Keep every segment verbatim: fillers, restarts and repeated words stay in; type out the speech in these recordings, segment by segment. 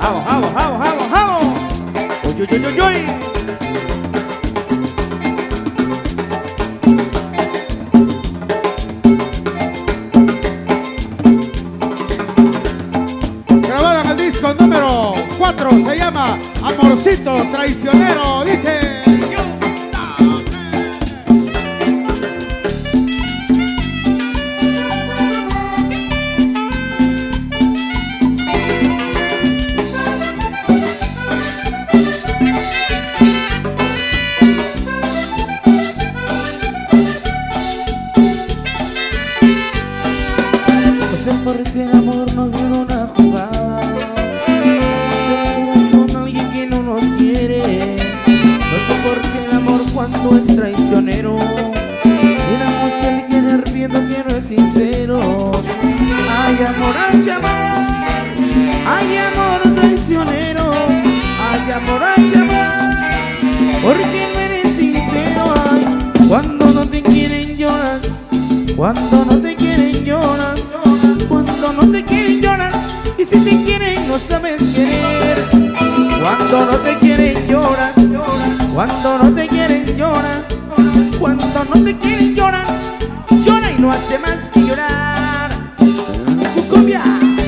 Vamos, vamos, vamos, vamos, vamos. Uy, uy, uy, uy, uy. Grabada en el disco número cuatro, se llama Amorcito Traicionero, dice. Porque el amor nos dio una jugada. Damos el corazón a alguien que no nos quiere. No sé por qué el amor cuando es traicionero le damos el querer viendo que no es sincero. Ay, amor, ay, amor, ay, amor traicionero. Ay, amor, ay, amor, porque no eres sincero. Ay, cuando no te quieren lloras, cuando no te quieren lloras, cuando no te quieren llorar, y si te quieren no sabes querer. Cuando no te quieren llorar, cuando no te quieren llorar, cuando no te quieren llorar, llora y no hace más que llorar. Cumbia.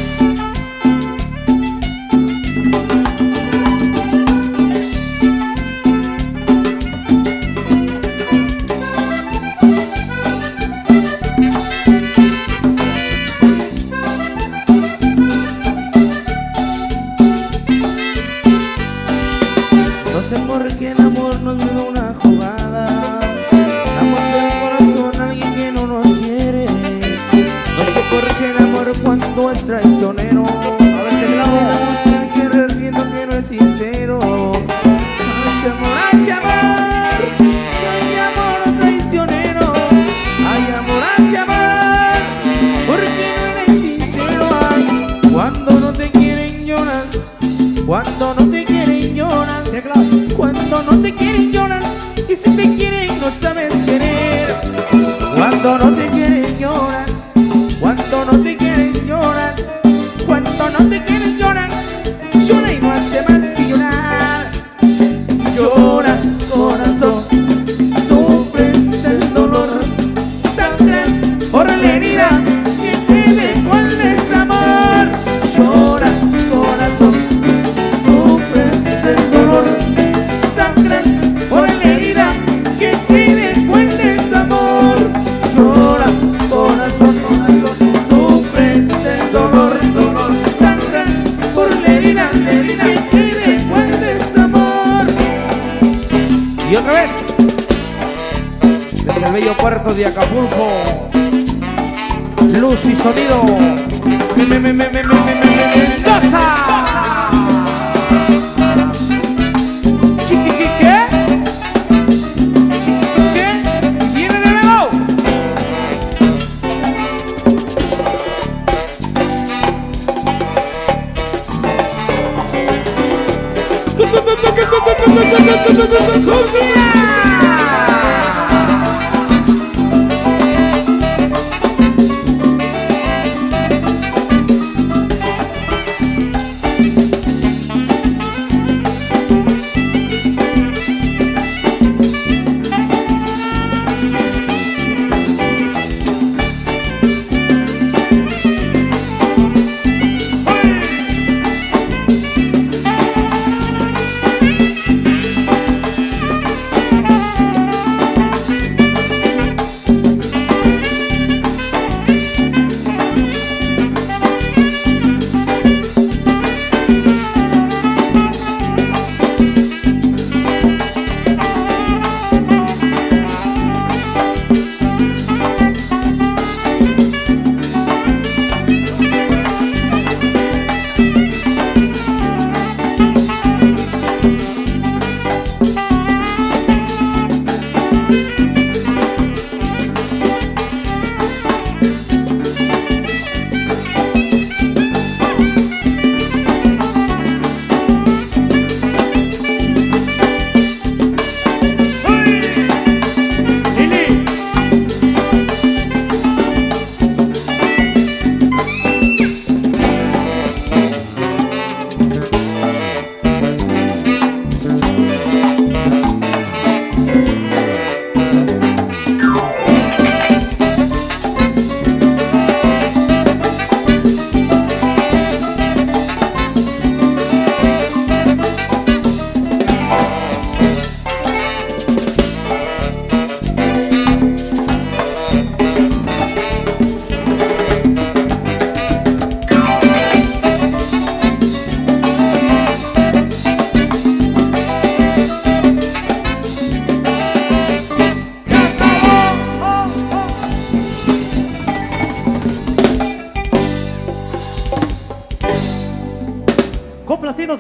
No sé por qué el amor nos dio una jugada. Damos el corazón a alguien que no nos quiere. No sé por qué el amor cuando es traicionero a ver, te clavo. Le damos el querer viendo que no es sincero. Ay, amor, ay, amor, ay, amor traicionero. Ay, amor, ay, amor, porque no eres sincero. Ay, cuando no te quieren lloras, cuando no te quieren lloras, cuando no te quieren lloras, y si te quieren no sabes querer. Cuando no te quieren lloras, cuando no te quieren lloras, cuando no te quieren llorar, llora y no hace más que llorar. Llora, corazón, sufres del dolor, sangras por la herida que te dejó el desamor. Llora, corazón, sufres del dolor, sangras por la herida que te dejó el desamor. Llora, corazón, corazón, sufres del dolor, dolor, sangras por la herida, la herida que te dejó el desamor. Y otra vez, desde el bello puerto de Acapulco, luz y sonido, me, me, me, me, me, me, me, me, me, Mendoza. ¿Qué, qué, qué, qué? ¿Qué, qué, qué? ¿Viene de nuevo?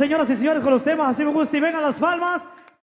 señoras y señores, con los temas. Así me gusta y vengan las palmas.